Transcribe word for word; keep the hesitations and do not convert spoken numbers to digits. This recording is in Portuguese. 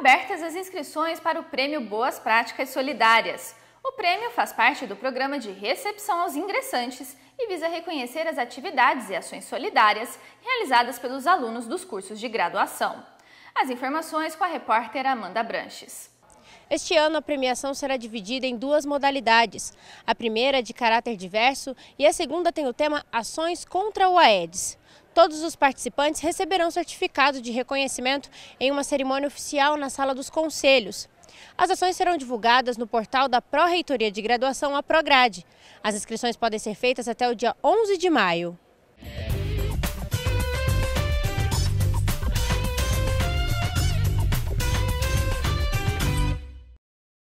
Abertas as inscrições para o Prêmio Boas Práticas Solidárias. O prêmio faz parte do programa de recepção aos ingressantes e visa reconhecer as atividades e ações solidárias realizadas pelos alunos dos cursos de graduação. As informações com a repórter Amanda Branches. Este ano a premiação será dividida em duas modalidades. A primeira é de caráter diverso e a segunda tem o tema Ações contra o AIDS. Todos os participantes receberão certificado de reconhecimento em uma cerimônia oficial na Sala dos Conselhos. As ações serão divulgadas no portal da Pró-Reitoria de Graduação, a Prograde. As inscrições podem ser feitas até o dia onze de maio.